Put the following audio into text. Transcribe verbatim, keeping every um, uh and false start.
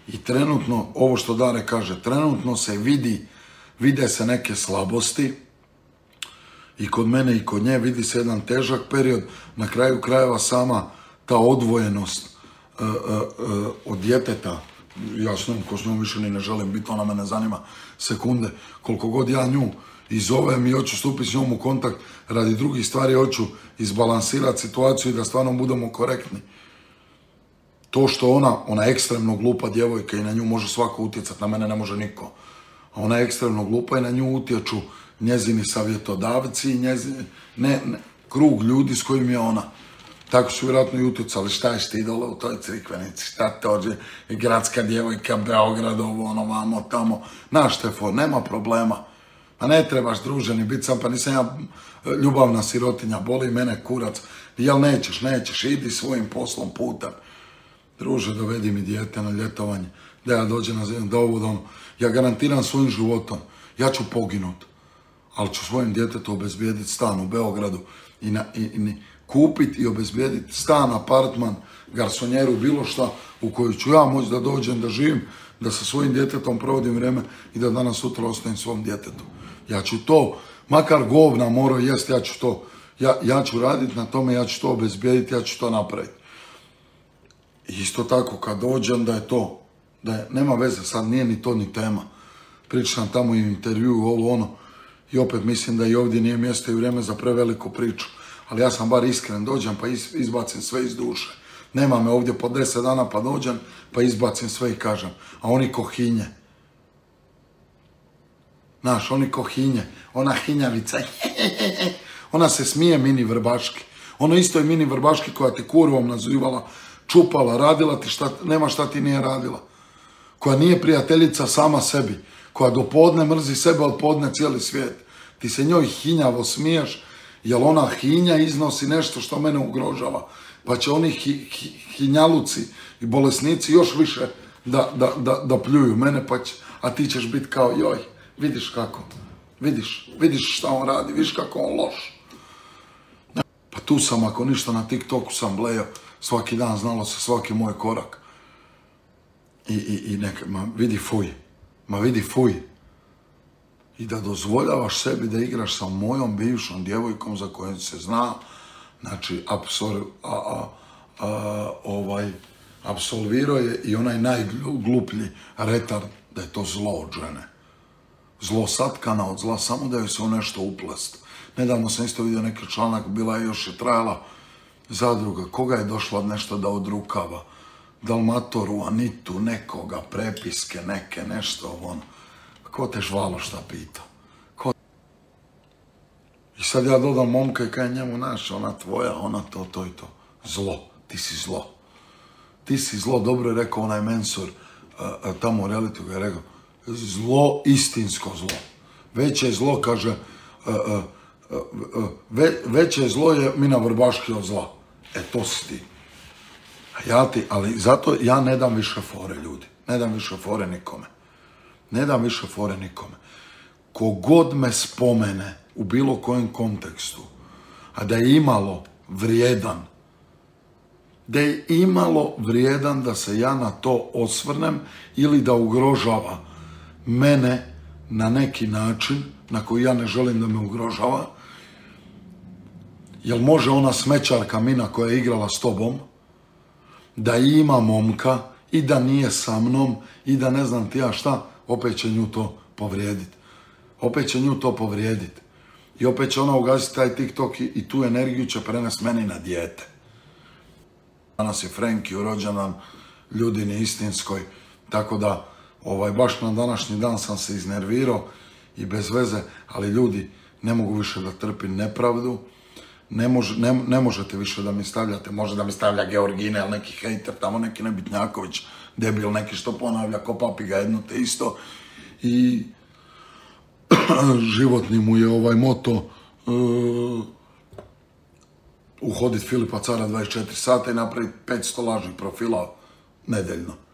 I trenutno, ovo što Dare kaže, trenutno se vidi, vide se neke slabosti i kod mene i kod nje vidi se jedan težak period, na kraju krajeva sama ta odvojenost uh, uh, uh, od djeteta, ja s njom, ko s njom više ni ne želim biti, ona me ne zanima sekunde, koliko god ja nju i zovem i hoću stupiti s njom u kontakt radi drugih stvari, hoću izbalansirati situaciju i da stvarno budemo korektni. To što ona, ona je ekstremno glupa djevojka i na nju može svako utjecati, na mene ne može niko. A ona je ekstremno glupa i na nju utječu njezini savjetodavci i njezini, ne, ne, krug ljudi s kojim je ona. Tako su vjerojatno i utjecali, šta je ti dole u toj crikvenici, šta te ođe, i gradska djevojka, Beograd, ovo, ono, vamo, tamo. Znaš, Štefo, nema problema. Pa ne trebaš druženi biti sam, pa nisam ja ljubavna sirotinja, boli mene kurac. Jel nećeš, nećeš, idi svojim poslom putem. Druže, dovedi mi dijete na ljetovanje, da ja dođem na zemlju, da ovo, da ono. Ja garantiram svojim životom, ja ću poginut, ali ću svojim djetetu obezbijediti stan u Beogradu i, na, i, i kupiti i obezbijediti stan, apartman, garsonjeru, bilo šta u koju ću ja moći da dođem, da živim, da sa svojim djetetom provodim vrijeme i da danas sutra ostavim svom djetetu. Ja ću to, makar govna morao jest, ja ću to, ja, ja ću raditi na tome, ja ću to obezbijediti, ja ću to napraviti. Isto tako kad dođem da je to, da je, nema veze, sad nije ni to ni tema. Pričam tamo i u intervju, ovo ono, i opet mislim da i ovdje nije mjesto i vrijeme za preveliku priču. Ali ja sam bar iskren, dođem pa izbacim sve iz duše. Nema me ovdje po deset dana pa dođem pa izbacim sve i kažem. A oni ko hinje. Znaš, oni ko hinje. Ona hinjavica. Ona se smije mini vrbaški. Ono isto je mini vrbaški koja te kurvom nazivala, čupala, radila ti šta, nema šta ti nije radila. Koja nije prijateljica sama sebi. Koja do podne mrzi sebe, od podne cijeli svijet. Ti se njoj hinjavo smiješ, jer ona hinja iznosi nešto što mene ugrožava. Pa će oni hi, hi, hinjaluci i bolesnici još više da, da, da, da pljuju mene, pa će, a ti ćeš biti kao joj, vidiš kako, vidiš, vidiš šta on radi, vidiš kako on loš. Pa tu sam, ako ništa, na TikToku sam blejao, svaki dan znalo se svaki moj korak. I, i, i neka, ma vidi fuj, ma vidi fuj. I da dozvoljavaš sebi da igraš sa mojom bivšom djevojkom za kojom se zna, znači, apsor, a, a, a, ovaj, apsolvirao je i onaj najgluplji retard da je to zlo od žene. Zlo satkana od zla, samo da joj se u nešto uplest. Nedavno sam isto vidio neki članak, bila je još je trajala zadruga, koga je došla nešto da odrukava, Dalmatoru, Anitu, nekoga, prepiske, neke, nešto, ono. Ko te žvalo šta pita? Ko... I sad ja dodam momka i kaj njemu, naš, ona tvoja, ona to, to i to. Zlo, ti si zlo. Ti si zlo, dobro je rekao onaj mensur, a, a, tamo u realitu ga je rekao, zlo, istinsko zlo. Veće zlo, kaže, a, a, a, ve, veće zlo je Mina Vrbaški od zla. E, to si ti. A ja ti, ali zato ja ne dam više fore, ljudi. Ne dam više fore nikome. Ne dam više fore nikome. Kogod me spomene u bilo kojem kontekstu, a da je imalo vrijedan, da je imalo vrijedan da se ja na to osvrnem ili da ugrožava mene na neki način na koji ja ne želim da me ugrožava, jel može ona smećarka Mina koja je igrala s tobom, da ima momka i da nije sa mnom i da ne znam ti ja šta, opet će nju to povrijediti. Opet će nju to povrijediti. I opet će ona ugasiti taj TikTok i, i tu energiju će prenesti meni na dijete. Danas je Frenki u rođendan, ljudini istinskoj, tako da ovaj, baš na današnji dan sam se iznervirao i bez veze, ali ljudi, ne mogu više da trpim nepravdu, ne, mož, ne, ne možete više da mi stavljate, može da mi stavlja Georgine ili neki hejter, tamo neki Nebitnjaković, debil neki što ponavlja ko papiga jedno te isto i životni mu je ovaj moto uh, uhoditi Filipa Cara dvadeset četiri sata i napraviti petsto lažnih profila nedeljno.